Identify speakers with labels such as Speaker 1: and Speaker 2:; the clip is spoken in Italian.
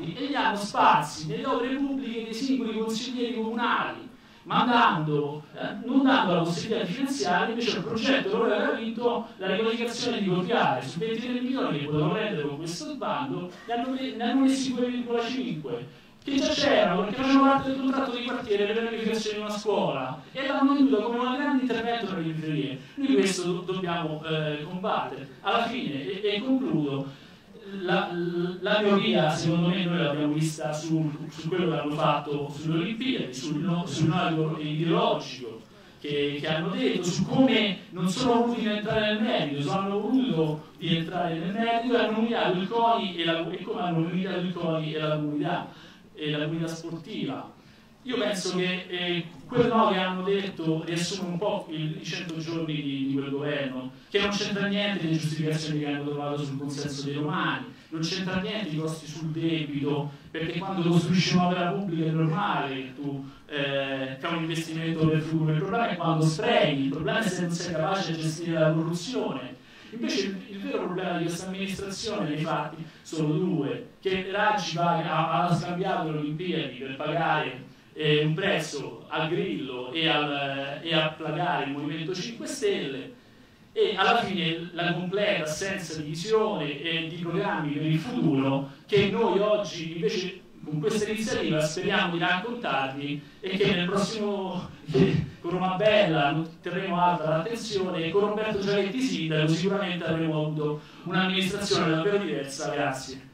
Speaker 1: soldi e li hanno sparsi nelle opere pubbliche dei singoli consiglieri comunali, mandando, non dando la possibilità di finanziare invece il progetto loro aveva vinto la riqualificazione di Corviale su 23 milioni che potevano prendere con questo bando, ne hanno messi 2,5 che già c'erano perché facevano parte del contratto di quartiere per la riqualificazione di una scuola e l'hanno venduto come un grande intervento nelle periferie. Noi questo dobbiamo combattere. Alla fine, e concludo, la teoria secondo me noi l'abbiamo vista su quello che hanno fatto sulle Olimpiadi, sul nodo ideologico che hanno detto, su come non sono voluti entrare nel merito, hanno voluto di entrare nel merito e hanno umiliato il CONI e come hanno umiliato il CONI e la comunità sportiva. Io penso che quello no che hanno detto riassume un po' i 100 giorni di quel governo, che non c'entra niente delle giustificazioni che hanno trovato sul consenso dei romani, non c'entra niente i costi sul debito, perché quando costruisci un'opera pubblica è normale che tu fai un investimento per il futuro, il problema è quando sprechi, il problema è se non sei capace di gestire la corruzione. Invece il vero problema di questa amministrazione nei fatti sono due, che Raggi ha scambiato le Olimpiadi per pagare un prezzo al Grillo e a placare il Movimento 5 Stelle e alla fine la completa assenza di visione e di programmi per il futuro che noi oggi invece con questa iniziativa speriamo di raccontarvi e che nel prossimo con Roma Bella terremo alta l'attenzione e con Roberto Giavetti sindaco sicuramente avremo avuto un'amministrazione davvero diversa. Grazie.